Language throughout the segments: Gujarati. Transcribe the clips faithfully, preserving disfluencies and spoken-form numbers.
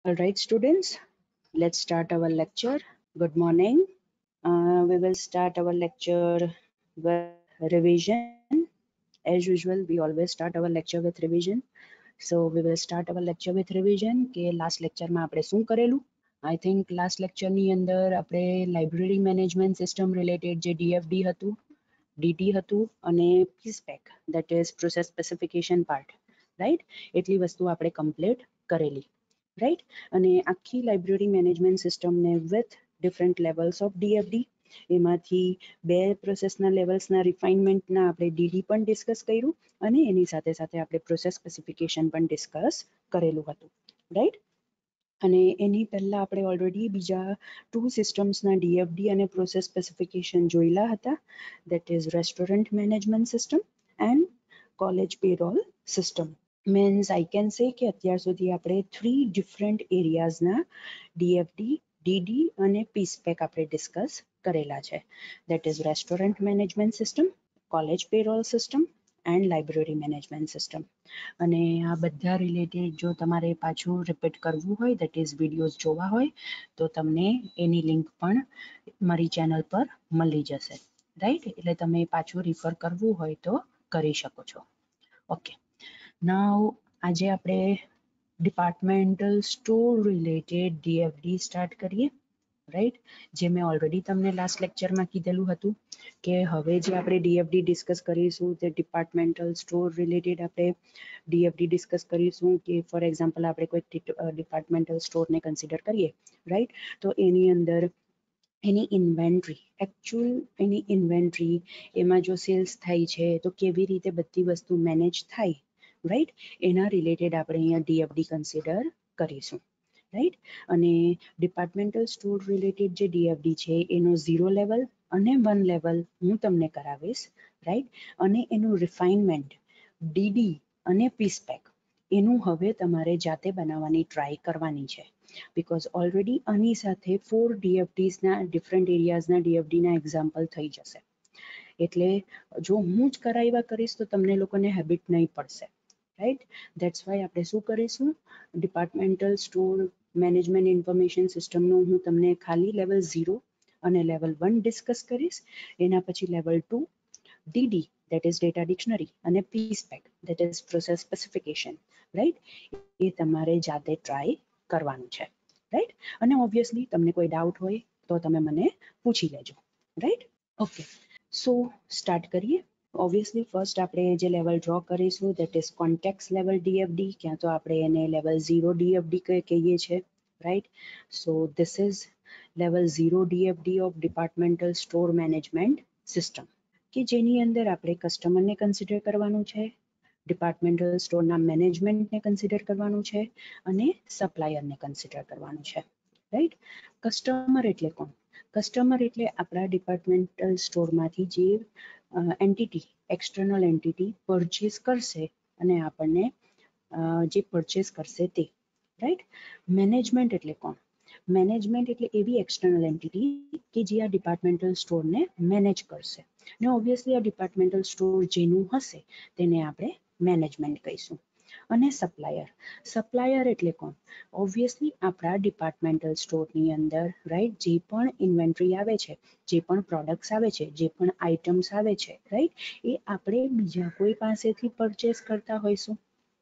All right, students, let's start our lecture. Good morning. Uh, we will start our lecture with revision. As usual, we always start our lecture with revision. So we will start our lecture with revision. કે last lecture માં આપણે શું કરેલું? I think last lecture ની અંદર આપણે library management system related જે D F D હતું, D T હતું અને P spec that is process specification part, right? એટલી વસ્તુ આપણે complete કરેલી. રાઈટ અને આખી લાઇબ્રેરી મેનેજમેન્ટ સિસ્ટમને with different levels of DFD એમાંથી બે પ્રોસેસના લેવલ્સના રિફાઇનમેન્ટના આપણે ડીડી પણ ડિસ્કસ કર્યું અને એની સાથે સાથે આપણે પ્રોસેસ સ્પેસિફિકેશન પણ ડિસ્કસ કરેલું હતું રાઈટ અને એની પહેલા આપણે ઓલરેડી બીજા ટુ સિસ્ટમ્સના ડીએફડી અને પ્રોસેસ સ્પેસિફિકેશન જોયેલા હતા that is restaurant management system and college payroll system means I can say કે અત્યાર સુધી આપણે થ્રી ડિફરન્ટ એરિયાઝના ડીએફડી ડીડી અને પી સ્પેક આપણે ડિસ્કસ કરેલા છે that is restaurant management system college payroll system and library management system અને આ બધા રિલેટેડ જો તમારે પાછું રિપીટ કરવું હોય દેટ ઇઝ વિડીયોઝ જોવા હોય તો તમને એની લિંક પણ મારી ચેનલ પર મળી જશે રાઈટ એટલે તમે પાછું રિફર કરવું હોય તો કરી શકો છો ઓકે નાઉ આજે આપણે departmental store related DFD start કરીએ રાઈટ જે મેં ઓલરેડી તમને લાસ્ટ લેક્ચરમાં કીધેલું હતું કે હવે જે આપણે ડીએફડી ડિસ્કસ કરીશું તે ડિપાર્ટમેન્ટલ સ્ટોર રિલેટેડ આપણે ડીએફડી ડિસ્કસ કરીશું કે ફોર એક્ઝામ્પલ આપણે કોઈ ડિપાર્ટમેન્ટલ સ્ટોરને કન્સિડર કરીએ રાઈટ તો એની અંદર એની ઇન્વેન્ટરી એકચ્યુઅલ એની ઇન્વેન્ટરી એમાં જો સેલ્સ થાય છે તો કેવી રીતે બધી વસ્તુ મેનેજ થાય રાઈટ એના રિલેટેડ આપણે અહીંયા ડીએફડી કન્સિડર કરીશું રાઈટ અને ડિપાર્ટમેન્ટલ સ્ટોર રિલેટેડ જે ડીએફડી છે એનો ઝીરો લેવલ અને વન લેવલ હું તમને કરાવીશ રાઈટ અને એનું રિફાઇનમેન્ટ ડીડી અને પીસ્પેક એનું હવે તમારે જાતે બનાવવાની ટ્રાય કરવાની છે બીકોઝ ઓલરેડી આની સાથે ફોર ડીએફડીઝના ડિફરન્ટ એરિયાઝના ડીએફડીના એક્ઝામ્પલ થઈ જશે એટલે જો હું જ કરાવ્યા કરીશ તો તમને લોકોને હેબિટ નહીં પડશે રાઈટ દેટ્સ વાય આપણે શું કરીશું ડિપાર્ટમેન્ટલ સ્ટોર મેનેજમેન્ટ ઇન્ફોર્મેશન સિસ્ટમનું હું તમને ખાલી લેવલ ઝીરો અને લેવલ વન ડિસ્કસ કરીશ એના પછી level two DD that is data dictionary અને P spec that is process specification right એ તમારે જાતે ટ્રાય કરવાનું છે રાઈટ અને ઓબ્વિયસલી તમને કોઈ ડાઉટ હોય તો તમે મને પૂછી લેજો રાઈટ ઓકે સો સ્ટાર્ટ કરીએ ઓબ્વિયસલી ફર્સ્ટ આપણે જે લેવલ ડ્રો કરીશું that is context level DFD ક્યાં તો આપણે એને લેવલ ઝીરો ડીએફડી કહીએ છીએ right so this is level zero DFD of departmental store management system કે જેની અંદર આપણે કસ્ટમરને કન્સિડર કરવાનું છે ડિપાર્ટમેન્ટલ સ્ટોરના મેનેજમેન્ટને કન્સિડર કરવાનું છે અને સપ્લાયરને કન્સિડર કરવાનું છે રાઈટ કસ્ટમર એટલે કોણ કસ્ટમર એટલે આપણા ડિપાર્ટમેન્ટલ સ્ટોરમાંથી જે એન્ટિટી એક્સટર્નલ એન્ટિટી પરચેસ કરશે અને આપણને જે પરચેસ કરશે તે રાઈટ મેનેજમેન્ટ એટલે કોણ મેનેજમેન્ટ એટલે એવી એક્સટર્નલ એન્ટિટી કે જે આ ડિપાર્ટમેન્ટલ સ્ટોરને મેનેજ કરશે ને ઓબ્વિયસલી આ ડિપાર્ટમેન્ટલ સ્ટોર જેનું હશે તેને આપણે મેનેજમેન્ટ કહીશું અને સપ્લાયર સપ્લાયર એટલે કોણ ઓબ્વિયસલી આપણા ડિપાર્ટમેન્ટલ સ્ટોરની અંદર રાઈટ જે પણ ઇન્વેન્ટરી આવે છે જે પણ પ્રોડક્ટ્સ આવે છે જે પણ આઇટમ્સ આવે છે રાઈટ એ આપણે બીજા કોઈ પાસેથી પરચેસ કરતા હોઈશું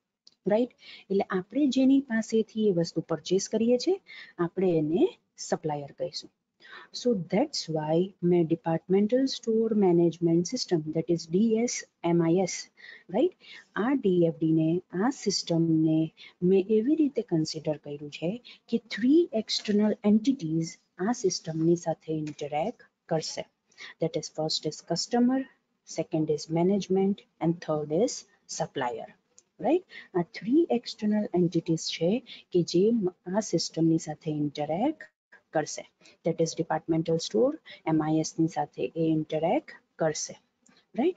રાઈટ એટલે આપણે જેની પાસેથી એ વસ્તુ પરચેસ કરીએ છીએ આપણે એને સપ્લાયર કહીશું સો ધેટ્સ વાય મેં departmental store management system that is DSMIS right આ ડીએફડીને આ સિસ્ટમને મેં એવી રીતે કન્સિડર કર્યું છે કે થ્રી એક્સટર્નલ એન્ટિટીઝ આ સિસ્ટમની સાથે ઇન્ટરેક્ટ કરશે that is first is customer second is management and third is supplier right આ થ્રી એક્સટર્નલ એન્ટિટીઝ છે કે જે આ સિસ્ટમની સાથે ઇન્ટરેક્ટ કરશે દેટ ઇઝ ડિપાર્ટમેન્ટલ સ્ટોર એમઆઈએસની સાથે એ ઇન્ટરેક્ટ કરશે રાઈટ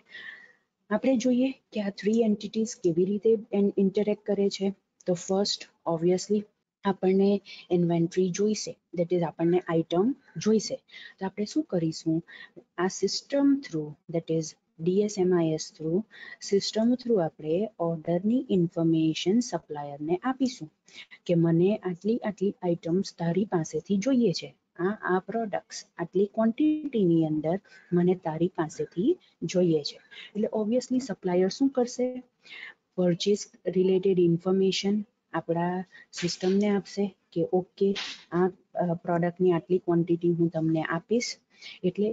આપણે જોઈએ કે આ થ્રી એન્ટિટીઝ કેવી રીતે ઇન્ટરેક્ટ કરે છે તો ફર્સ્ટ ઓબ્વિયસલી આપણને ઇન્વેન્ટરી જોઈશે દેટ ઇઝ આપણને આઇટમ જોઈશે તો આપણે શું કરીશું આ system through that is DSMIS through system through આપણે ઓર્ડરની ઇન્ફોર્મેશન સપ્લાયરને આપીશું કે મને આટલી આટલી આઇટમ્સ તારી પાસેથી જોઈએ છે, આ આ પ્રોડક્ટ્સ આટલી ક્વોન્ટિટીની અંદર મને તારી પાસેથી જોઈએ છે. એટલે ઓબ્વિયસલી સપ્લાયર શું કરશે, પરચેસ રિલેટેડ ઇન્ફોર્મેશન આપણા સિસ્ટમને આપશે કે ઓકે આ પ્રોડક્ટની આટલી ક્વોન્ટિટી હું તમને આપીશ. એટલે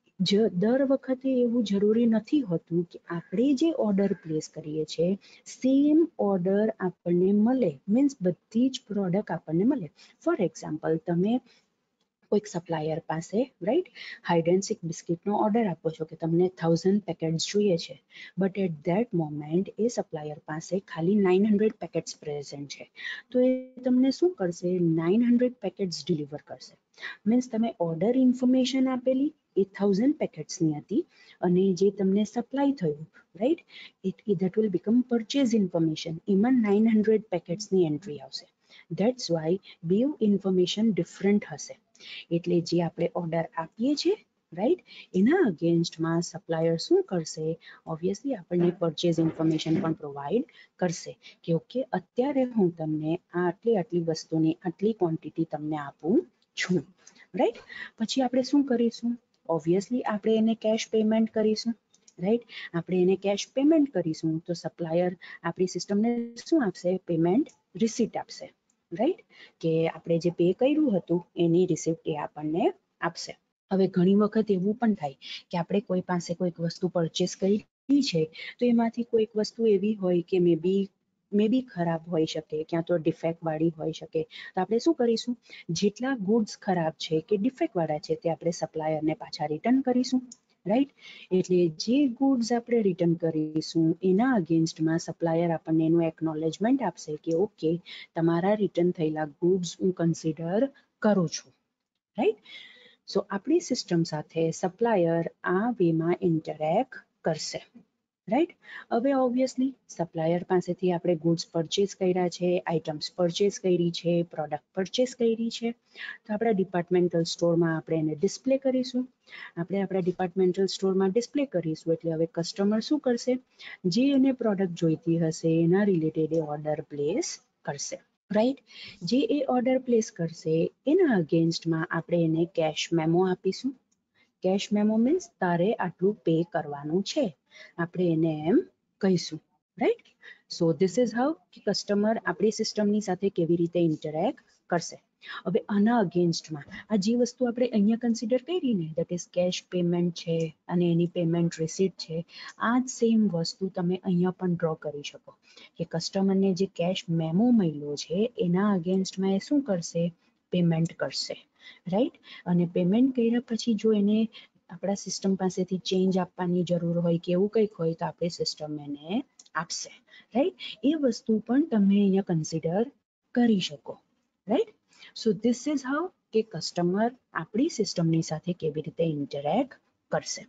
જ દર વખતે એવું જરૂરી નથી હોતું કે આપણે જે ઓર્ડર પ્લેસ કરીએ છીએ સેમ ઓર્ડર આપણને મળે, મીન્સ બધી જ પ્રોડક્ટ આપણને મળે. ફોર એક્ઝામ્પલ, તમે કોઈક સપ્લાયર પાસે રાઈટ હાઇડ એન્ડ સીક બિસ્કિટનો ઓર્ડર આપો છો કે તમને થાઉઝન્ડ પેકેટ્સ જોઈએ છે, બટ એટ ધેટ મોમેન્ટ એ સપ્લાયર પાસે ખાલી નાઇન હંડ્રેડ પેકેટ્સ પ્રેઝન્ટ છે. તો એ તમને શું કરશે, નાઇન હંડ્રેડ પેકેટ્સ ડિલિવર કરશે. મીન્સ તમે ઓર્ડર ઇન્ફોર્મેશન આપેલી એ થાઉઝન્ડ પેકેટ્સની હતી અને જે તમને સપ્લાય થયું right it that will become purchase information, એમાં નાઇન હંડ્રેડ પેકેટ્સની એન્ટ્રી આવશે. ધેટ્સ વાય બેવ ઇન્ફોર્મેશન ડિફરન્ટ હશે. એટલે જે આપણે ઓર્ડર આપીએ છીએ રાઈટ એના અગેન્સ્ટમાં સપ્લાયર શું કરશે, ઓબ્વિયસલી આપણને પરચેઝ ઇન્ફોર્મેશન પણ પ્રોવાઈડ કરશે કે ઓકે અત્યારે હું તમને આટલી આટલી વસ્તુની આટલી ક્વોન્ટિટી તમને આપું છું રાઈટ. પછી આપણે શું કરીશું, ઓબ્વિયસલી આપણે એને કેશ પેમેન્ટ કરીશું રાઈટ. આપણે એને કેશ પેમેન્ટ કરીશું તો સપ્લાયર આપણી સિસ્ટમને શું આપશે, પેમેન્ટ રિસીટ આપશે રાઈટ, કે આપણે જે પે કર્યું હતું એની રિસિપ્ટ એ આપણને આપશે. હવે ઘણી વખત એવું પણ થાય કે આપણે કોઈ પાસે કોઈક વસ્તુ પરચેસ કરી છે તો એમાંથી કોઈક વસ્તુ એવી હોય કે મે બી મે બી ખરાબ હોઈ શકે, ક્યાં તો ડિફેક્ટ વાળી હોઈ શકે. તો આપણે શું કરીશું, જેટલા ગુડ્સ ખરાબ છે કે ડિફેક્ટ વાળા છે તે આપણે સપ્લાયરને પાછા રિટર્ન કરીશું રાઈટ. એટલે જે ગુડ્સ આપણે રિટર્ન કરીશું એના અગેન્સ્ટમાં સપ્લાયર આપણને એનું એકનોલેજમેન્ટ આપશે કે ઓકે તમારા રિટર્ન થયેલા ગુડ્સ હું કન્સિડર કરું છું રાઈટ. સો આપણી સિસ્ટમ સાથે સપ્લાયર આ વેમાં ઇન્ટરેક્ટ કરશે રાઈટ. હવે ઓબ્વિયસલી સપ્લાયર પાસેથી આપણે ગુડ્સ પરચેસ કર્યા છે, આઇટમ્સ પરચેસ કરી છે, પ્રોડક્ટ પરચેસ કરી છે, તો આપણા ડિપાર્ટમેન્ટલ સ્ટોરમાં આપણે એને ડિસ્પ્લે કરીશું. આપણે આપણા ડિપાર્ટમેન્ટલ સ્ટોરમાં ડિસ્પ્લે કરીશું એટલે હવે કસ્ટમર શું કરશે, જે એને પ્રોડક્ટ જોઈતી હશે એના રિલેટેડ એ ઓર્ડર પ્લેસ કરશે રાઈટ. જે એ ઓર્ડર પ્લેસ કરશે એના અગેન્સ્ટમાં આપણે એને કેશ મેમો આપીશું. કેશ મેમો મીન્સ તારે આટલું પે કરવાનું છે, આપણે એને એમ કહીશું right. So this is how કે કસ્ટમર આપણી સિસ્ટમની સાથે કેવી રીતે ઇન્ટરેક્ટ કરશે. હવે આના અગેન્સ્ટમાં આ જે વસ્તુ આપણે અહીંયા કન્સિડર કરી ને દેટ ઇઝ કેશ પેમેન્ટ છે અને એની પેમેન્ટ રિસીટ છે, આ જ સેમ વસ્તુ તમે અહીંયા પણ ડ્રો કરી શકો કે કસ્ટમરને જે કેશ મેમો મળ્યો છે એના અગેન્સ્ટમાં એ શું કરશે, પેમેન્ટ કરશે રાઈટ. અને પેમેન્ટ કર્યા પછી જો એને આપણા સિસ્ટમ પાસેથી ચેન્જ આપવાની જરૂર હોય કે એવું કંઈક હોય તો આપણી સિસ્ટમ એને આપશે રાઈટ. એ વસ્તુ પણ તમે અહીંયા કન્સિડર કરી શકો right. So this is how કે કસ્ટમર આપણી સિસ્ટમની સાથે કેવી રીતે ઇન્ટરેક્ટ કરશે.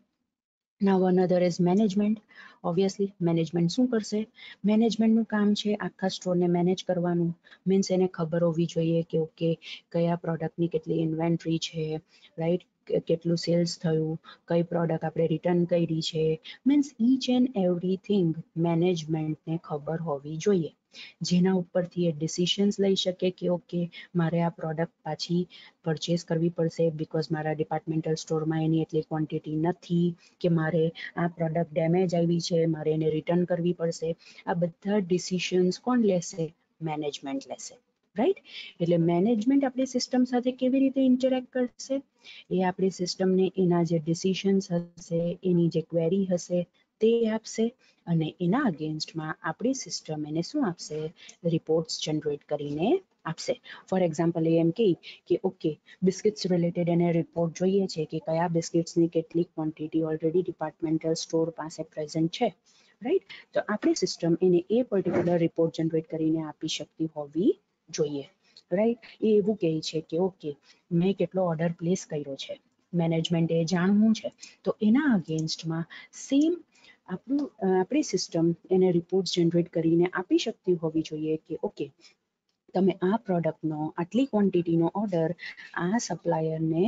Now another is management. Obviously management શું કરશે, મેનેજમેન્ટનું કામ છે આખા સ્ટોરને મેનેજ કરવાનું. મીન્સ એને ખબર હોવી જોઈએ કે ઓકે કયા પ્રોડક્ટની કેટલી ઇન્વેન્ટરી છે રાઈટ, કેટલું સેલ્સ થયું, કઈ પ્રોડક્ટ આપણે રિટર્ન કરી છે, મીન્સ ઈચ એન્ડ એવરીથિંગ મેનેજમેન્ટને ખબર હોવી જોઈએ. જેના ઉપરથી એ ડિસિશન્સ લઈ શકે કે ઓકે મારે આ પ્રોડક્ટ પાછી પરચેસ કરવી પડશે બિકોઝ મારા ડિપાર્ટમેન્ટલ સ્ટોરમાં એની એટલી ક્વોન્ટિટી નથી, કે મારે આ પ્રોડક્ટ ડેમેજ આવી છે મારે એને રિટર્ન કરવી પડશે. આ બધા ડિસિશન્સ કોણ લેશે, મેનેજમેન્ટ લેશે રાઈટ. એટલે મેનેજમેન્ટ આપણી સિસ્ટમ સાથે કેવી રીતે ઇન્ટરેક્ટ કરશે, એ આપણી સિસ્ટમને એના જે ડિસિશન્સ હશે એની જે ક્વેરી હશે તે આપશે અને એના અગેન્સ્ટમાં આપણી સિસ્ટમ એને શું આપશે, રિપોર્ટ્સ જનરેટ કરીને આપશે. ફોર એક્ઝામ્પલ એ એમ કહે કે ઓકે બિસ્કિટ્સ રિલેટેડ એને રિપોર્ટ જોઈએ છે કે કયા બિસ્કિટ્સની કેટલી ક્વોન્ટિટી ઓલરેડી ડિપાર્ટમેન્ટલ સ્ટોર પાસે પ્રેઝન્ટ છે રાઈટ. તો આપણી સિસ્ટમ એને એ પર્ટિક્યુલર રિપોર્ટ જનરેટ કરીને આપી શકતી હોવી જોઈએ રાઈટ. એ એવું કહે છે કે ઓકે મેં કેટલો ઓર્ડર પ્લેસ કર્યો છે, મેનેજમેન્ટ એ જાણવું છે, તો એના અગેન્સ્ટમાં સેમ આપણું આપણી સિસ્ટમ એને રિપોર્ટ જનરેટ કરીને આપી શકતી હોવી જોઈએ કે ઓકે તમે આ પ્રોડક્ટનો આટલી ક્વોન્ટિટીનો ઓર્ડર આ સપ્લાયરને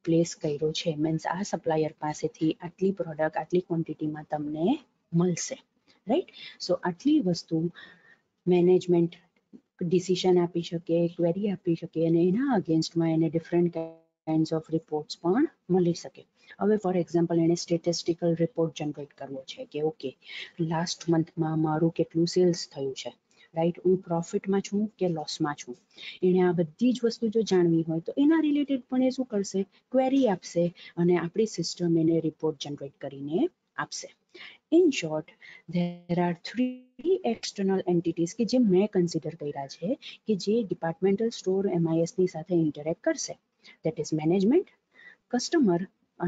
પ્લેસ કર્યો છે, મીન્સ આ સપ્લાયર પાસેથી આટલી પ્રોડક્ટ આટલી ક્વોન્ટિટીમાં તમને મળશે, રાઈટ. સો આટલી વસ્તુ મેનેજમેન્ટ ડિસિઝન આપી શકે, ક્વેરી આપી શકે અને એના અગેન્સ્ટમાં એને ડિફરન્ટ કાઇન્ડ્સ ઓફ રિપોર્ટ્સ પણ મળી શકે. હવે ફોર એક્ઝામ્પલ એને સ્ટેટિસ્ટિકલ રિપોર્ટ જનરેટ કરવો છે કે ઓકે લાસ્ટ મંથમાં મારું કેટલું સેલ્સ થયું છે, રાઈટ, હું પ્રોફિટમાં છું કે લોસમાં છું. એણે આ બધી જ વસ્તુ જો જાણવી હોય તો એના રિલેટેડ પણ એ શું કરશે, ક્વેરી આપશે અને આપણી સિસ્ટમ એને રિપોર્ટ જનરેટ કરીને આપશે. In short, there are three external entities કે જે મેં કન્સિડર કર્યા છે કે જે ડિપાર્ટમેન્ટલ સ્ટોર એમઆઈએસ ની સાથે ઇન્ટરેક્ટ કરશે. દેટ ઇઝ મેનેજમેન્ટ, કસ્ટમર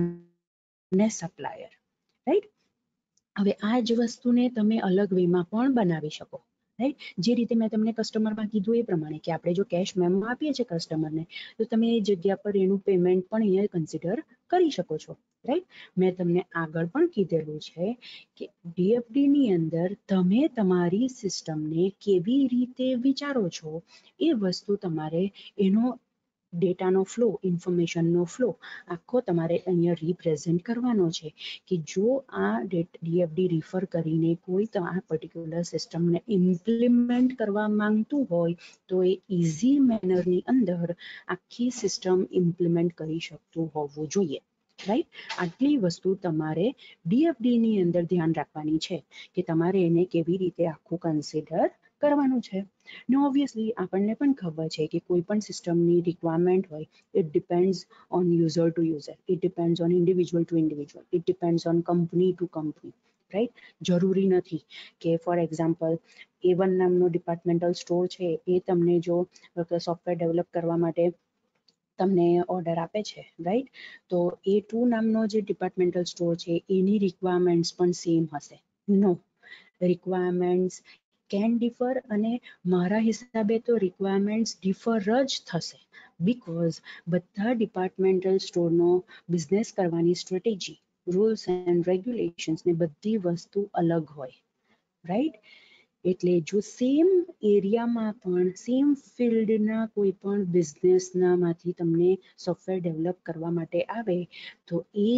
અને સપ્લાયર, રાઈટ. હવે આ જ વસ્તુને તમે અલગ વેમાં પણ બનાવી શકો, રાઈટ. જે રીતે મેં તમને કસ્ટમરમાં કીધું એ પ્રમાણે કે આપણે જો કેશ મેમો આપીએ છીએ કસ્ટમરને તો તમે એ જગ્યા પર એનું પેમેન્ટ પણ અહીંયા કન્સિડર કરી શકો છો, રાઈટ. મેં તમને આગળ પણ કીધેલું છે કે ડીએફડી ની અંદર તમે તમારી સિસ્ટમને કેવી રીતે વિચારો છો એ વસ્તુ તમારે એનો ડેટાનો ફ્લો, ઇન્ફોર્મેશનનો ફ્લો આખો તમારે અહીંયા રિપ્રેઝેન્ટ કરવાનો છે કે જો આ ડીએફડી રિફર કરીને કોઈ આ પર્ટિક્યુલર સિસ્ટમને ઇમ્પ્લિમેન્ટ કરવા માંગતું હોય તો એ ઇઝી મેનરની અંદર આખી સિસ્ટમ ઇમ્પ્લિમેન્ટ કરી શકતું હોવું જોઈએ, રાઈટ. આટલી વસ્તુ તમારે ડીએફડી ની અંદર ધ્યાન રાખવાની છે કે તમારે એને કેવી રીતે આખું કન્સિડર કરવાનું છે. ને ઓબ્વિયસલી આપણને પણ ખબર છે કે કોઈ પણ સિસ્ટમની રિક્વાયરમેન્ટ હોય it depends on user to user, it depends on individual to individual, it depends on company to company, right. જરૂરી નથી કે ફોર એક્ઝામ્પલ એ વન નામનો ડિપાર્ટમેન્ટલ સ્ટોર છે એ તમને જો સોફ્ટવેર ડેવલપ કરવા માટે તમને ઓર્ડર આપે છે, રાઈટ, તો એ ટુ નામનો જે ડિપાર્ટમેન્ટલ સ્ટોર છે એની રિક્વાયરમેન્ટ્સ પણ સેમ હશે? નો, રિક્વાયરમેન્ટ્સ કેન ડિફર અને મારા હિસાબે તો રિક્વાયરમેન્ટ્સ ડિફર જ થશે બીકોઝ બધા ડિપાર્ટમેન્ટલ સ્ટોરનો બિઝનેસ કરવાની સ્ટ્રેટેજી, રૂલ્સ એન્ડ રેગ્યુલેશન્સ ને બધી વસ્તુ અલગ હોય, રાઈટ. એટલે જો સેમ એરિયામાં પણ સેમ ફિલ્ડના કોઈ પણ બિઝનેસનામાંથી તમને સોફ્ટવેર ડેવલપ કરવા માટે આવે તો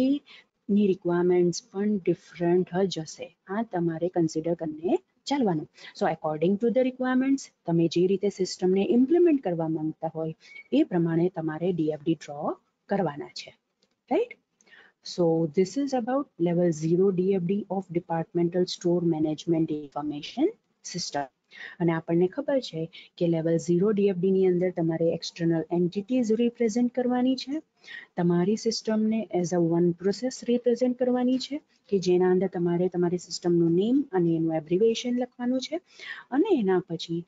એની રિક્વાયરમેન્ટ્સ પણ ડિફરન્ટ જ હશે. આ તમારે કન્સિડર કરીને ચાલવાનું. So according to the requirements તમે જે રીતે સિસ્ટમને ઇમ્પ્લિમેન્ટ કરવા માંગતા હોય એ પ્રમાણે તમારે ડીએફડી ડ્રો કરવાના છે, right. So this is about level zero D F D of Departmental Store Management Information System. અને આપણને ખબર છે કે લેવલ ઝીરો ડીએફડી ની અંદર તમારે એક્સટર્નલ એન્ટિટીઝ રિપ્રેઝેન્ટ કરવાની છે, તમારી સિસ્ટમને as a one process represent કરવાની છે કે જેના અંદર તમારે તમારી સિસ્ટમનું નેમ અને એનું એબ્રિવેશન લખવાનું છે અને એના પછી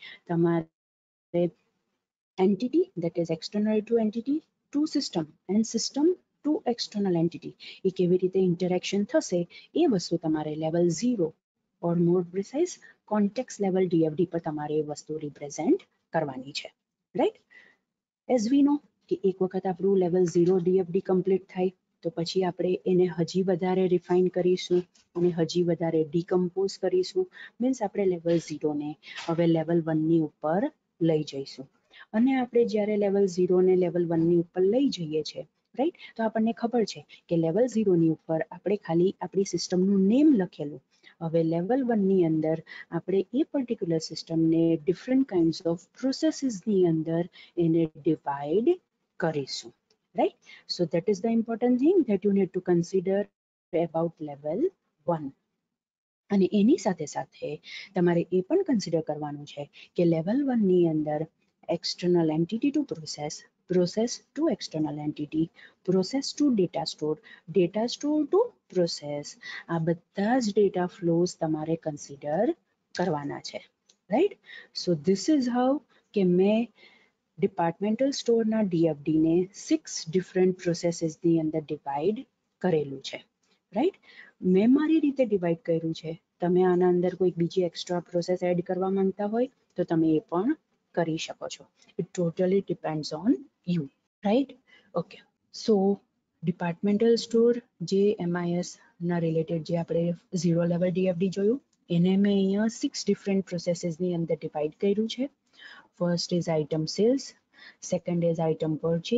તમારે entity that is external to entity to system and system to external entity એ કેવી રીતે ઇન્ટરેક્શન થશે એ વસ્તુ તમારે level zero or more precise context level DFD પર તમારે એ વસ્તુ રિપ્રેઝેન્ટ કરવાની છે, રાઈટ. એઝ વી નો કે એક વખત આપણું લેવલ ઝીરો ડીએફડી કમ્પ્લીટ થાય તો પછી આપણે એને હજી વધારે રિફાઇન કરીશું અને હજી વધારે ડીકમ્પોઝ કરીશું, મીન્સ આપણે લેવલ ઝીરોને હવે લેવલ વનની ઉપર લઈ જઈશું. અને આપણે જ્યારે લેવલ ઝીરો ને લેવલ વનની ઉપર લઈ જઈએ છીએ, રાઈટ, તો આપણને ખબર છે કે લેવલ ઝીરોની ઉપર આપણે ખાલી આપણી સિસ્ટમનું નેમ લખેલું. હવે લેવલ વનની અંદર આપણે એ પર્ટિક્યુલર સિસ્ટમને ડિફરન્ટ કાઇન્ડ્સ ઓફ પ્રોસેસીસની અંદર એને ડિવાઈડ કરીશું, right. So that is the important thing that you need to consider about level one. અને એની સાથે સાથે તમારે એ પણ કન્સિડર કરવાનું છે કે લેવલ વનની અંદર external entity to process, process to external entity, process to data store, data store to process. આ બધા જ ડેટા ફ્લોઝ તમારે કન્સિડર કરવાના છે, right. So this is how કે મેં ડિપાર્ટમેન્ટલ સ્ટોરના ડીએફડીને સિક્સ ડિફરન્ટ પ્રોસેસીસની અંદર ડિવાઈડ કરેલું છે, રાઈટ. મેં મારી રીતે ડિવાઈડ કર્યું છે. તમે આના અંદર કોઈ બીજી એક્સ્ટ્રા પ્રોસેસ એડ કરવા માંગતા હોય તો તમે એ પણ કરી શકો છો. It totally depends on you, right. Okay, so departmental store જે એમઆઈએસ ના રિલેટેડ જે આપણે ઝીરો લેવલ ડીએફડી જોયું એને મેં અહીંયા સિક્સ ડિફરન્ટ પ્રોસેસીસની અંદર ડિવાઈડ કર્યું છે. First is item sales, second is item purchase,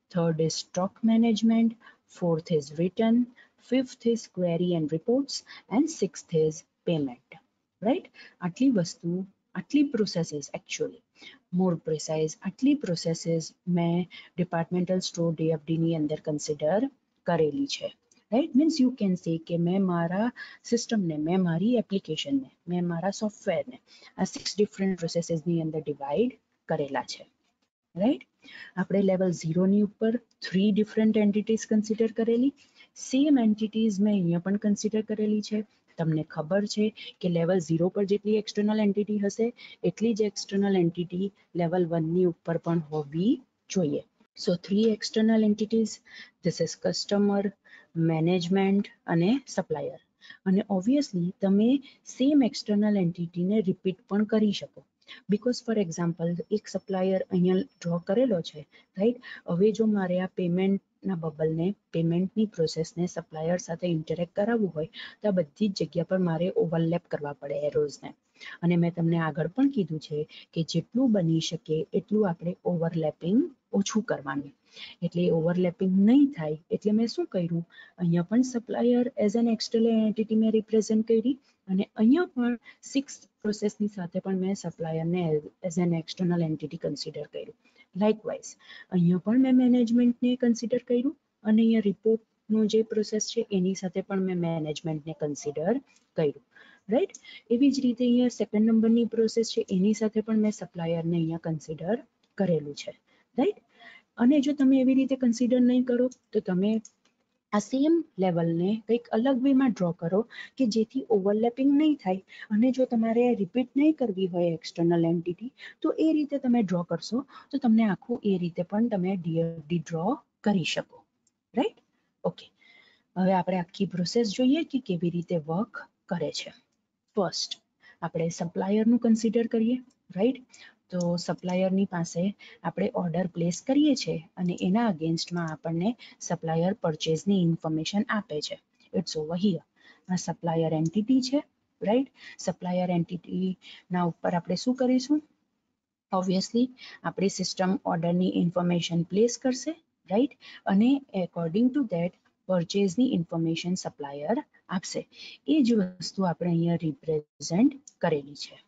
third is stock management, fourth is return, fifth is query and reports, and sixth is payment. Right? આટલી વસ્તુ, આટલી processes actually, more precise, આટલી processes મેં departmental store D F D ની અંદર consider કરેલી છે. Right? Means you can say કે મેં મારા system ને, મેં મારી application ને, મેં મારા software ને આ six different processes ની અંદર divide કરેલા છે. રાઈટ? આપણે લેવલ ઝીરોની ઉપર થ્રી ડિફરન્ટ એન્ટિટીઝ કન્સિડર કરેલી, સેમ એન્ટિટીઝ મેં અહીંયા પણ કન્સિડર કરેલી છે. તમને ખબર છે કે લેવલ ઝીરો પર જેટલી એક્સટર્નલ એન્ટિટી હશે એટલી જ એક્સટર્નલ એન્ટિટી લેવલ વનની ઉપર પણ હોવી જોઈએ. So three external entities, this is customer, management અને સપ્લાયર. અને ઓબ્વિયસલી તમે સેમ એક્સટર્નલ એન્ટિટીને રિપીટ પણ કરી શકો. બીકોઝ ફોર એક્ઝામ્પલ એક સપ્લાયર અહીંયા ડ્રો કરેલો છે, રાઈટ? હવે જો મારે આ પેમેન્ટના બબલને, પેમેન્ટની પ્રોસેસને સપ્લાયર સાથે ઇન્ટરેક્ટ કરાવવું હોય તો આ બધી જ જગ્યા પર મારે ઓવરલેપ કરવા પડે એરોઝને. અને મેં તમને આગળ પણ કીધું છે કે જેટલું બની શકે એટલું આપણે ઓવરલેપિંગ ઓછું કરવાનું. એટલે ઓવરલેપિંગ નહીં થાય એટલે મેં શું કર્યું, અહીંયા પણ supplier as an external entity મેં રિપ્રેઝેન્ટ કરી અને અહીંયા પણ સિક્સ પ્રોસેસની સાથે પણ મેં સપ્લાયરને as an external entity consider કર્યું. લાઇકવાઇઝ અહીંયા પણ મેં મેનેજમેન્ટને કન્સિડર કર્યું અને અહીંયા રિપોર્ટનો જે પ્રોસેસ છે એની સાથે પણ મેં મેનેજમેન્ટને કન્સિડર કર્યું. રાઈટ? એવી જ રીતે અહીંયા સેકન્ડ નંબરની પ્રોસેસ છે એની સાથે પણ મેં સપ્લાયરને અહીંયા કન્સિડર કરેલું છે. રાઈટ? અને જો તમે એવી રીતે કન્સિડર નહીં કરો તો તમે આ સેમ લેવલને કંઈક અલગ વેમાં ડ્રો કરો કે જેથી ઓવરલેપિંગ નહીં થાય. અને જો તમારે રિપીટ નહીં કરવી હોય એક્સટર્નલ એન્ટિટી તો એ રીતે તમે ડ્રો કરશો તો તમને આખું એ રીતે પણ તમે ડીએફડી ડ્રો કરી શકો. રાઈટ? ઓકે, હવે આપણે આખી પ્રોસેસ જોઈએ કે કેવી રીતે વર્ક કરે છે. ફર્સ્ટ આપણે સપ્લાયરનું કન્સિડર કરીએ. રાઈટ? તો સપ્લાયરની પાસે આપણે ઓર્ડર પ્લેસ કરીએ છીએ અને એના અગેન્સ્ટમાં આપણને સપ્લાયર પરચેઝની ઇન્ફોર્મેશન આપે છે. It's over here. આ સપ્લાયર એન્ટિટી છે. રાઈટ? સપ્લાયર એન્ટિટીના ઉપર આપણે શું કરીશું? ઓબ્વિયસલી આપણી સિસ્ટમ ઓર્ડરની ઇન્ફોર્મેશન પ્લેસ કરશે. રાઈટ? અને એકોર્ડિંગ ટુ ધેટ પરચેઝની ઇન્ફોર્મેશન સપ્લાયર આપશે. એ જ વસ્તુ આપણે અહીંયા રિપ્રેઝેન્ટ કરેલી છે.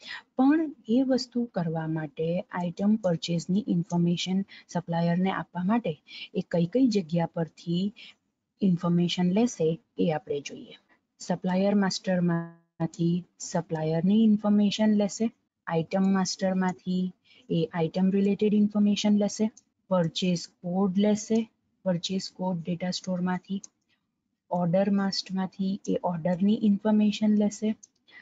પણ એ વસ્તુ કરવા માટે આઇટમ પરચેઝની ઇન્ફોર્મેશન સપ્લાયરને આપવા માટે એ કઈ કઈ જગ્યા પરથી ઇન્ફોર્મેશન લેશે એ આપણે જોઈએ. સપ્લાયર માસ્ટરમાંથી સપ્લાયરની ઇન્ફોર્મેશન લેશે, આઇટમ માસ્ટરમાંથી એ આઇટમ રિલેટેડ ઇન્ફોર્મેશન લેશે, પરચેઝ કોડ લેશે, પરચેઝ કોડ ડેટા સ્ટોરમાંથી, ઓર્ડર માસ્ટરમાંથી એ ઓર્ડરની ઇન્ફોર્મેશન લેશે,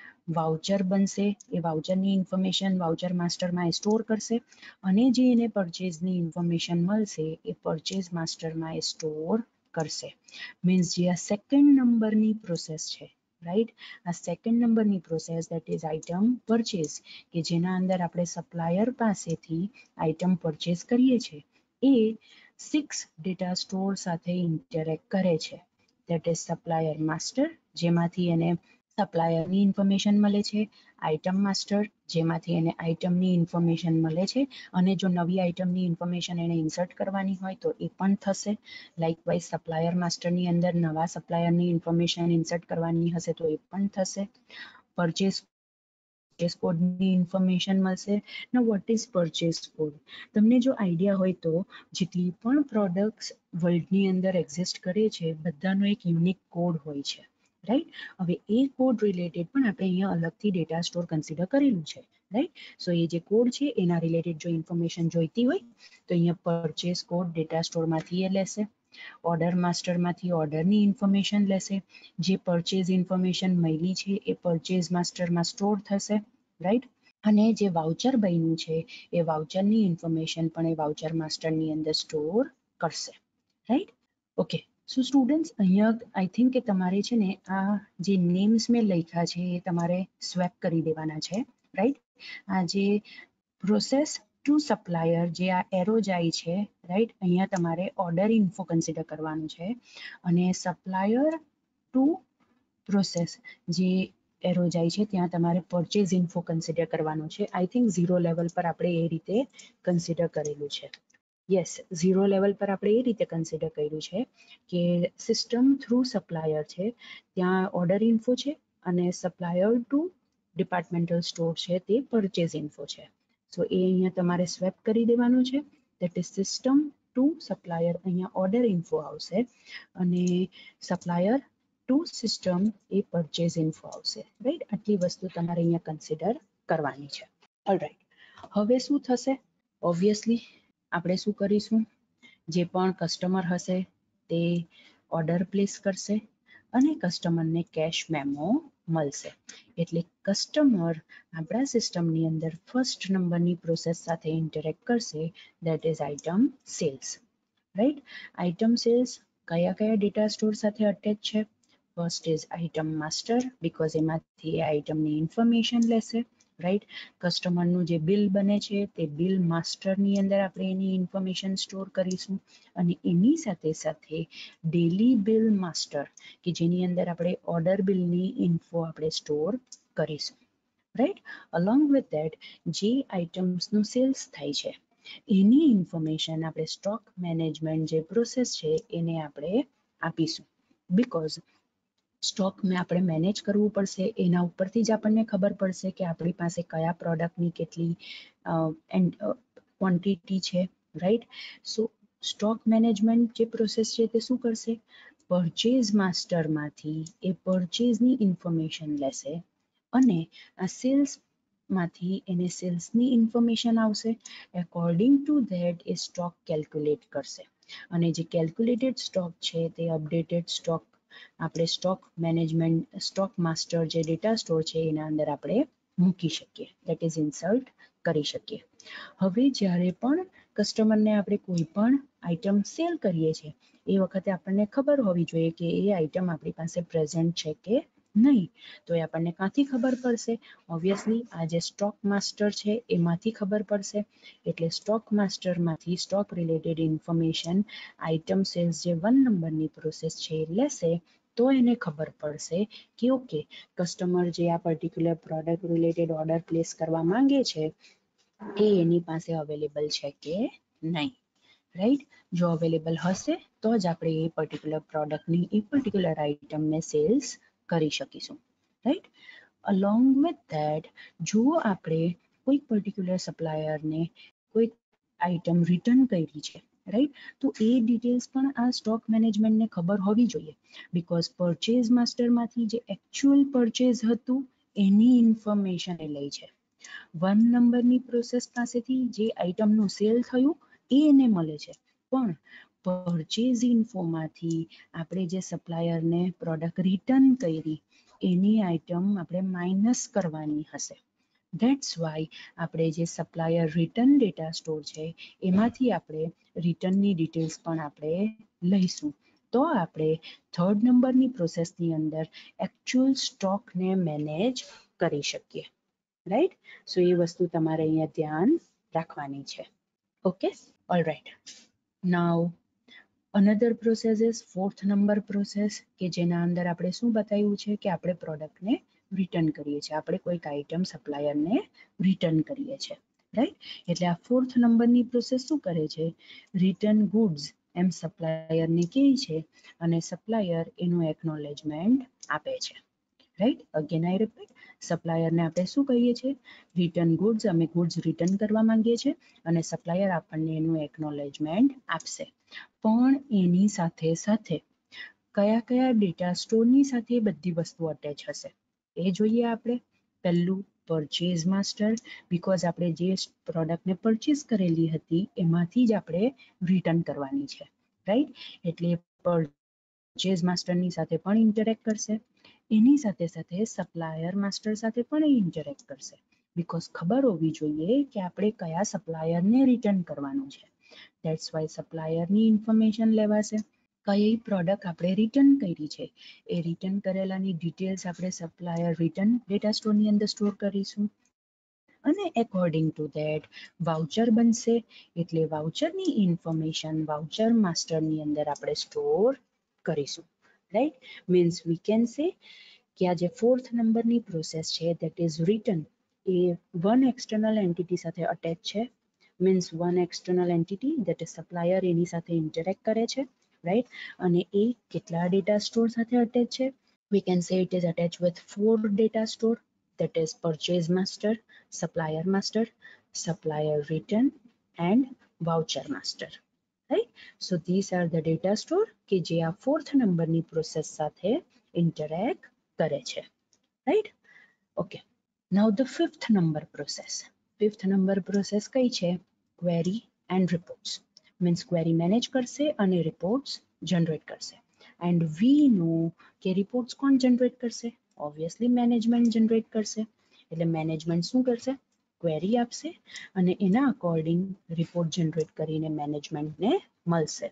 વાઉચર બનશે, એ વાઉચરની ઇન્ફોર્મેશન વાઉચર માસ્ટરમાં સ્ટોર કરશે અને જે એને પરચેઝની ઇન્ફોર્મેશન મળશે એ પરચેઝ માસ્ટરમાં એ સ્ટોર કરશે. મીન્સ જે આ સેકન્ડ નંબરની પ્રોસેસ છે, રાઈટ? આ સેકન્ડ નંબરની process that is item purchase, કે જેના અંદર આપણે સપ્લાયર પાસેથી આઇટમ પરચેઝ કરીએ છીએ એ સિક્સ ડેટા સ્ટોર સાથે ઇન્ટરેક્ટ કરે છે. દેટ ઇઝ સપ્લાયર માસ્ટર, જેમાંથી એને સપ્લાયરની ઇન્ફોર્મેશન મળે છે, આઇટમ માસ્ટર, જેમાંથી એને આઇટમની ઇન્ફોર્મેશન મળે છે અને જો નવી આઇટમની ઇન્ફોર્મેશન એને ઇન્સર્ટ કરવાની હોય તો એ પણ થશે. લાઇકવાઇઝ સપ્લાયર માસ્ટરની અંદર નવા સપ્લાયરની ઇન્ફોર્મેશન ઇન્સર્ટ કરવાની હશે તો એ પણ થશે. પરચેઝ પરચેઝ કોડની ઇન્ફોર્મેશન મળશે. ના વોટ ઇઝ પરચેઝ કોડ? તમને જો આઈડિયા હોય તો જેટલી પણ પ્રોડક્ટ્સ વર્લ્ડની અંદર એક્ઝિસ્ટ કરે છે બધાનો એક યુનિક કોડ હોય છે. રાઈટ? હવે એ કોડ રિલેટેડ પણ આપણે અહીંયા અલગથી ડેટા સ્ટોર કન્સિડર કરેલું છે. રાઈટ? સો એ જે કોડ છે એના રિલેટેડ જો ઇન્ફોર્મેશન જોઈતી હોય તો અહીંયા પરચેઝ કોડ ડેટા સ્ટોરમાંથી એ લેશે, ઓર્ડર માસ્ટરમાંથી ઓર્ડરની ઇન્ફોર્મેશન લેશે, જે પરચેઝ ઇન્ફોર્મેશન મળી છે એ પરચેઝ માસ્ટરમાં સ્ટોર થશે. રાઈટ? અને જે વાઉચર બન્યું છે એ વાઉચરની ઇન્ફોર્મેશન પણ એ વાઉચર માસ્ટરની અંદર સ્ટોર કરશે. રાઈટ? ઓકે, સો સ્ટુડન્ટ્સ અહીંયા આઈ થિંક કે તમારે છે ને આ જે નેમ્સ મેં લખ્યા છે એ તમારે સ્વેપ કરી દેવાના છે. રાઈટ? આ જે પ્રોસેસ ટુ સપ્લાયર જે આ એરો જાય છે, રાઈટ? અહીંયા તમારે ઓર્ડર ઇન્ફો કન્સિડર કરવાનું છે અને સપ્લાયર ટુ પ્રોસેસ જે એરો જાય છે ત્યાં તમારે પરચેઝ ઇન્ફો કન્સિડર કરવાનું છે. આઈ થિંક ઝીરો લેવલ પર આપણે એ રીતે કન્સિડર કરેલું છે. યસ, ઝીરો લેવલ પર આપણે એ રીતે કન્સિડર કર્યું છે કે સિસ્ટમ થ્રુ સપ્લાયર છે, ત્યાં ઓર્ડર ઇન્ફો છે અને સપ્લાયર ટુ ડિપાર્ટમેન્ટલ સ્ટોર છે તે પરચેઝ ઇન્ફો છે. સો એ અહીંયા તમારે સ્વેપ કરી દેવાનું છે. That is system to supplier, અહીંયા ઓર્ડર ઇન્ફો આવશે અને સપ્લાયર ટુ સિસ્ટમ એ પરચેઝ ઇન્ફો આવશે. રાઈટ, આટલી વસ્તુ તમારે અહીંયા કન્સિડર કરવાની છે. ઓલરાઈટ, હવે શું થશે? ઓબ્વિયસલી આપણે શું કરીશું, જે પણ કસ્ટમર હશે તે ઓર્ડર પ્લેસ કરશે અને કસ્ટમરને કેશ મેમો મળશે. એટલે કસ્ટમર આપણા સિસ્ટમની અંદર ફર્સ્ટ નંબરની પ્રોસેસ સાથે ઇન્ટરેક્ટ કરશે, that is item sales. Right, item sales કયા કયા ડેટા સ્ટોર સાથે અટેચ છે? First is item master, because એમાંથી એ આઇટમની ઇન્ફોર્મેશન લેશે. રાઈટ, કસ્ટમરનું જે બિલ બને છે તે બિલ માસ્ટરની અંદર આપણે એની ઇન્ફોર્મેશન સ્ટોર કરીશું અને એની સાથે સાથે ડેલી બિલ માસ્ટર કે જેની અંદર આપણે ઓર્ડર બિલની ઇન્ફો આપણે સ્ટોર કરીશું. રાઈટ, અલોંગ વિથ દેટ જે આઇટમ્સનું સેલ્સ થાય છે એની ઇન્ફોર્મેશન આપણે સ્ટોક મેનેજમેન્ટ જે પ્રોસેસ છે એને આપણે આપીશું. બીકોઝ સ્ટોક આપણે મેનેજ કરવું પડશે, એના ઉપરથી જ આપણને ખબર પડશે કે આપણી પાસે કયા પ્રોડક્ટની કેટલી ક્વોન્ટિટી છે. રાઈટ, સો સ્ટોક મેનેજમેન્ટ જે પ્રોસેસ છે તે શું કરશે? પરચેઝ માસ્ટરમાંથી એ પરચેઝની ઇન્ફોર્મેશન લેશે અને આ સેલ્સમાંથી એને સેલ્સની ઇન્ફોર્મેશન આવશે. એકોર્ડિંગ ટુ ધેટ એ સ્ટોક કેલ્ક્યુલેટ કરશે અને જે કેલ્ક્યુલેટેડ સ્ટોક છે તે અપડેટેડ સ્ટોક આપણે સ્ટોક મેનેજમેન્ટ સ્ટોક માસ્ટર જે ડેટા સ્ટોર છે એના અંદર આપણે મૂકી શકીએ, દેટ ઇઝ ઇન્સર્ટ કરી શકીએ. હવે જ્યારે પણ કસ્ટમરને આપણે કોઈ પણ આઇટમ સેલ કરીએ છીએ એ વખતે આપણને ખબર હોવી જોઈએ કે એ આઇટમ આપણી પાસે પ્રેઝન્ટ છે કે નહીં. તો એ આપણને ક્યાંથી ખબર પડશે? ઓબ્વિયસલી આ જે સ્ટોક માસ્ટર છે એમાંથી ખબર પડશે. એટલે સ્ટોક માસ્ટરમાંથી stock related information item sales જે વન નંબરની પ્રોસેસ છે એ લેશે તો એને ખબર પડશે કે ઓકે, કસ્ટમર જે આ particular product related order place કરવા માંગે છે એ એની પાસે અવેલેબલ છે કે નહીં. રાઈટ, જો અવેલેબલ હશે તો જ આપણે એ પર્ટિક્યુલર પ્રોડક્ટની એ પર્ટિક્યુલર આઇટમને સેલ્સ કરી શકીશું. રાઈટ, અલોંગ વિથ ધેટ જો આપણે કોઈ પર્ટિક્યુલર સપ્લાયરને કોઈ આઇટમ રિટર્ન કરી છે, રાઈટ, તો એ ડિટેલ્સ પણ આ સ્ટોક મેનેજમેન્ટને ખબર હોવી જોઈએ. બીકોઝ પરચેઝ માસ્ટરમાંથી જે એકચ્યુઅલ પરચેઝ હતું એની ઇન્ફોર્મેશન એ લે છે. વન નંબરની પ્રોસેસ પાસેથી જે આઇટમનું સેલ થયું એ એને મળે છે, પણ પરચેઝ ઇન્ફોમાંથી આપણે જે સપ્લાયરને પ્રોડક્ટ રિટર્ન કરી એની આઇટમ આપણે માઇનસ કરવાની હશે. ધેટ્સ વાય આપણે જે સપ્લાયર રિટર્ન ડેટા સ્ટોર છે એમાંથી આપણે રિટર્નની ડિટેલ્સ પણ આપણે લઈશું. તો આપણે થર્ડ નંબરની પ્રોસેસની અંદર એકચ્યુઅલ સ્ટોકને મેનેજ કરી શકીએ. રાઈટ, સો એ વસ્તુ તમારે અહીંયા ધ્યાન રાખવાની છે. Okay, alright. Now another process is fourth number process કે જેના અંદર આપણે શું બતાવ્યું છે કે આપણે પ્રોડક્ટને રિટર્ન કરીએ છીએ, આપણે કોઈક આઇટમ સપ્લાયરને રિટર્ન કરીએ છીએ. રાઈટ, એટલે આ ફોર્થ નંબરની પ્રોસેસ શું કરે છે? રિટર્ન ગુડ્સ એમ સપ્લાયરને કહે છે અને સપ્લાયર એનું એકનોલેજમેન્ટ આપે છે. રાઈટ, અગેન આઈ રિપીટ, સપ્લાયરને આપણે શું કહીએ છીએ? રિટર્ન ગુડ્સ, અમે ગુડ્સ રિટર્ન કરવા માંગીએ છીએ અને સપ્લાયર આપણને એનું એકનોલેજમેન્ટ આપશે. પણ એની સાથે સાથે કયા કયા ડેટા સ્ટોરની સાથે બધી વસ્તુ અટેચ હશે એ જોઈએ આપણે. પહેલું પરચેઝ માસ્ટર, બીકોઝ આપણે જે પ્રોડક્ટને પરચેઝ કરેલી હતી એમાંથી જ આપણે રિટર્ન કરવાની છે. રાઈટ, એટલે પરચેઝ માસ્ટરની સાથે પણ ઇન્ટરેક્ટ કરશે. એની સાથે સાથે સપ્લાયર માસ્ટર સાથે પણ એ ઇન્ટરેક્ટ કરશે, બીકોઝ ખબર હોવી જોઈએ કે આપણે કયા સપ્લાયરને રિટર્ન કરવાનું છે. દેટ્સ વાય સપ્લાયરની ઇન્ફોર્મેશન લેવાશે. કઈ પ્રોડક્ટ આપણે રિટર્ન કરી છે એ રિટર્ન કરેલાની ડિટેલ્સ આપણે સપ્લાયર રિટર્ન ડેટા સ્ટોરની અંદર સ્ટોર કરીશું અને એકોર્ડિંગ ટુ ધેટ વાઉચર બનશે. એટલે વાઉચરની ઇન્ફોર્મેશન વાઉચર માસ્ટરની અંદર આપણે સ્ટોર કરીશું. Right, means we can say કે આ જે ફોર્થ નંબરની પ્રોસેસ છે દેટ ઇઝ રિટર્ન એ વન એક્સટર્નલ એન્ટિટી સાથે અટેચ છે means one external entity that is supplier એની સાથે ઇન્ટરેક્ટ કરે છે, રાઈટ? અને એ કેટલા ડેટા સ્ટોર સાથે અટેચ છે? We can say it is attached with four data store, that is purchase master, supplier master, supplier return and voucher master, right? So these are the data store કે જે આ fourth number ની process સાથે interact કરે છે, right? Okay, now the fifth number process. Fifth number process કઈ છે? Query and reports. Means query manage કરશે અને reports generate કરશે. And we know કે reports કોણ generate કરશે? Obviously management generate કરશે. એટલે management શું કરશે? Query આપશે અને એના according report generate કરીને management ને મળશે.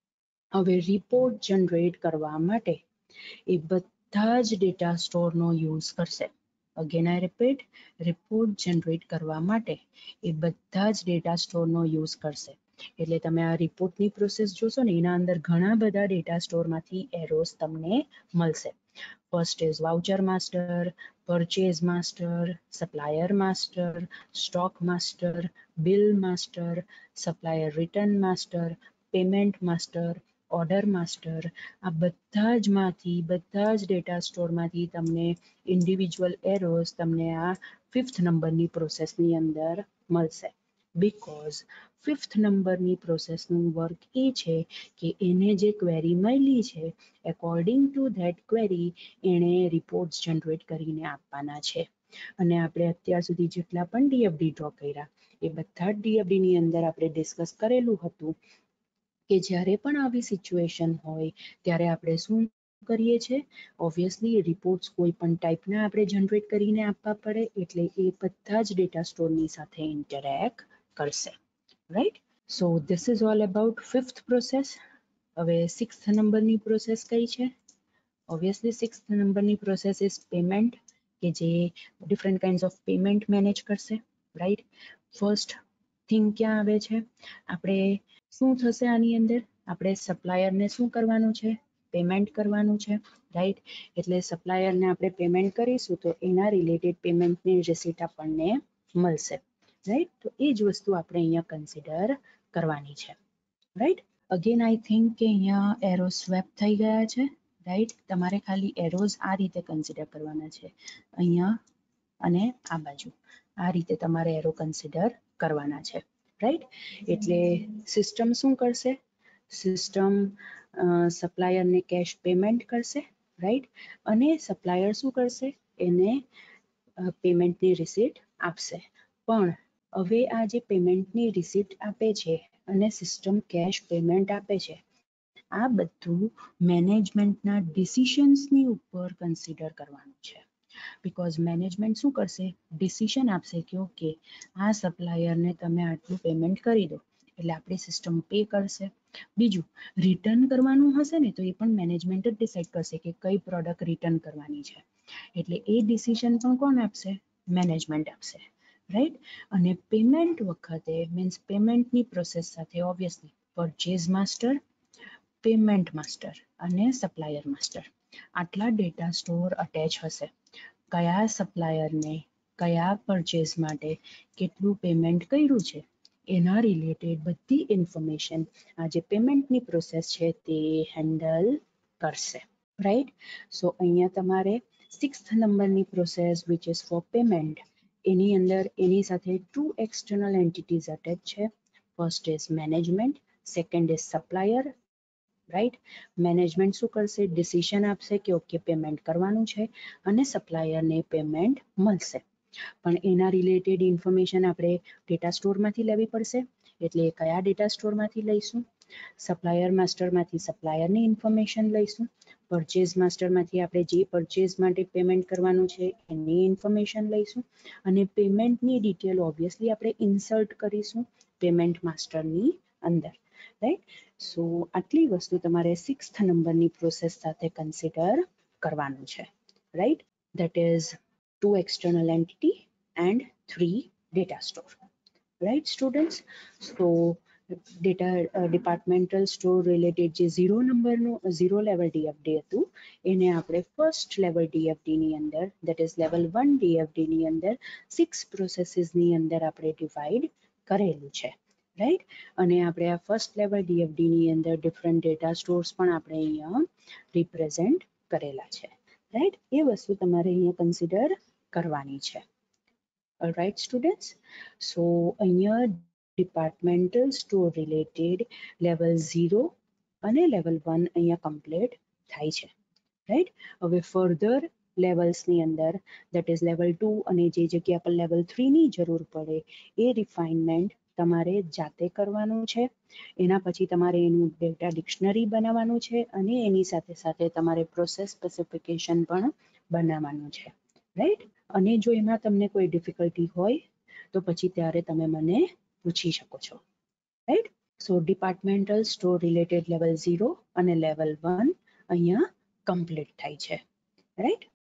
હવે report generate કરવા માટે એ બધા જ data store નો use કરશે. Again I repeat, report generate કરવા માટે એ બધા જ data store નો use કરશે. એટલે તમે આ રિપોર્ટની પ્રોસેસ જોશો ને એના અંદર ઘણા બધા ડેટા સ્ટોરમાંથી એરોસ તમને મળશે. First is voucher master, purchase master, supplier master, stock master, bill master, supplier return master, payment master, order master. આ બધા જ માંથી બધા જ ડેટા સ્ટોરમાંથી તમને ઇન્ડિવિજ્યુઅલ એરોસ તમને આ ફિફ્થ નંબરની પ્રોસેસની અંદર મળશે. Because ફિફ્થ નંબરની પ્રોસેસનું વર્ક એ છે કે એને જે ક્વેરી મળી છે એકોર્ડિંગ ટુ ધેટ ક્વેરી એણે રિપોર્ટ્સ જનરેટ કરીને આપવાના છે. અને આપણે અત્યાર સુધી જેટલા પણ ડીએફડી ડ્રો કર્યા એ બધા જ ડીએફડીની અંદર આપણે ડિસ્કસ કરેલું હતું કે જ્યારે પણ આવી સિચ્યુએશન હોય ત્યારે આપણે શું કરીએ છીએ? ઓબ્વિયસલી રિપોર્ટ્સ કોઈ પણ ટાઈપના આપણે જનરેટ કરીને આપવા પડે એટલે એ બધા જ ડેટા સ્ટોરની સાથે ઇન્ટરેક્ટ કરશે, right? So this is all about fifth process. હવે સિક્સ્થ નંબરની પ્રોસેસ કઈ છે? ઓબ્વિયસલી સિક્સ્થ નંબરની પ્રોસેસ ઇઝ પેમેન્ટ કે જે different kinds of payment manage કરશે, રાઈટ? ફર્સ્ટ થિંગ ક્યાં આવે છે? આપણે શું થશે આની અંદર? આપણે સપ્લાયરને શું કરવાનું છે? પેમેન્ટ કરવાનું છે, રાઈટ? એટલે સપ્લાયરને આપણે પેમેન્ટ કરીશું તો એના રિલેટેડ પેમેન્ટની રિસીટ આપણને મળશે, રાઈટ? તો એ જ વસ્તુ આપણે અહીંયા કન્સિડર કરવાની છે, રાઈટ? અગેન આઈ થિંક કે અહીંયા એરો સ્વેપ થઈ ગયા છે, રાઈટ? તમારે ખાલી એરોઝ આ રીતે કન્સિડર કરવાના છે, અહીંયા અને આ બાજુ આ રીતે તમારે એરો કન્સિડર કરવાના છે, રાઈટ? એટલે સિસ્ટમ શું કરશે? સિસ્ટમ સપ્લાયરને કેશ પેમેન્ટ કરશે, રાઈટ? અને સપ્લાયર શું કરશે? એને પેમેન્ટની રિસીટ આપશે. પણ હવે આ જે પેમેન્ટની રિસીટ આપે છે અને સિસ્ટમ કેશ પેમેન્ટ આપે છે આ બધું મેનેજમેન્ટના ડિસિશન્સની ઉપર કન્સિડર કરવાનું છે. બિકોઝ મેનેજમેન્ટ શું કરશે? ડિસિશન આપશે કે ઓકે આ સપ્લાયરને તમે આટલું પેમેન્ટ કરી દો એટલે આપણી સિસ્ટમ પે કરશે. બીજું રિટર્ન કરવાનું હશે ને તો એ પણ મેનેજમેન્ટ જ ડિસાઇડ કરશે કે કઈ પ્રોડક્ટ રિટર્ન કરવાની છે. એટલે એ ડિસિશન પણ કોણ આપશે? મેનેજમેન્ટ આપશે, રાઈટ? અને પેમેન્ટ વખતે મીન્સ પેમેન્ટની પ્રોસેસ સાથે obviously purchase master, payment master અને સપ્લાયર માસ્ટર આટલા ડેટા સ્ટોર અટેચ હશે. કયા સપ્લાયરને કયા પરચેઝ માટે કેટલું પેમેન્ટ કર્યું છે એના રિલેટેડ બધી ઇન્ફોર્મેશન આ જે પેમેન્ટની પ્રોસેસ છે તે હેન્ડલ કરશે, રાઈટ? સો અહીંયા તમારે સિક્સ્થ નંબરની process which is for payment એની અંદર એની સાથે ટુ એક્સટર્નલ એન્ટિટીઝ અટેચ છે. First is management, second is supplier, right? Management શું કરશે? ડિસિશન આપશે કે ઓકે પેમેન્ટ કરવાનું છે અને સપ્લાયરને પેમેન્ટ મળશે. પણ એના રિલેટેડ ઇન્ફોર્મેશન આપણે ડેટા સ્ટોરમાંથી લેવી પડશે. એટલે કયા ડેટા સ્ટોરમાંથી લઈશું? સપ્લાયર માસ્ટરમાંથી સપ્લાયરની ઇન્ફોર્મેશન લઈશું. પરચેઝ માસ્ટરમાંથી આપણે જે પરચેઝ માટે પેમેન્ટ કરવાનું છે એની ઇન્ફોર્મેશન લઈશું અને પેમેન્ટની ડિટેલ ઓબ્વિયસલી આપણે ઇન્સર્ટ કરીશું પેમેન્ટ માસ્ટરની અંદર, રાઈટ? સો આટલી વસ્તુ તમારે સિક્સ્થ નંબરની પ્રોસેસ સાથે કન્સિડર કરવાનું છે, right? That is two external entity and three data store, right students? So data uh, departmental store related જે zero number નો zero level D F D હતું એને આપણે first level D F D ની અંદર that is level one D F D ની અંદર six processes ની અંદર આપણે divide કરેલું છે, રાઈટ. અને આપણે આ ફર્સ્ટ લેવલ ડીએફડી ની અંદર ડિફરન્ટ ડેટા સ્ટોર્સ પણ આપણે અહીંયા રિપ્રેઝેન્ટ કરેલા છે, રાઈટ. એ વસ્તુ તમારે અહીંયા કન્સિડર કરવાની છે. ઓલરાઈટ સ્ટુડન્ટ્સ, સો અહીંયા departmental store related level zero અને લેવલ વન અહીંયા કમ્પ્લીટ થાય છે, રાઈટ. હવે ફર્ધર લેવલ્સની અંદર દેટ ઇઝ લેવલ ટુ અને જે જગ્યા પર લેવલ થ્રીની જરૂર પડે એ રિફાઇનમેન્ટ તમારે જાતે કરવાનું છે. એના પછી તમારે એનું ડેટા ડિક્શનરી બનાવવાનું છે અને એની સાથે સાથે તમારે પ્રોસેસ સ્પેસિફિકેશન પણ બનાવવાનું છે, રાઈટ. અને જો એમાં તમને કોઈ ડિફિકલ્ટી હોય તો પછી ત્યારે તમે મને પૂછી શકો છો, right. So departmental store related level zero અને લેવલ વન અહીંયા કમ્પ્લીટ થાય છે, રાઈટ.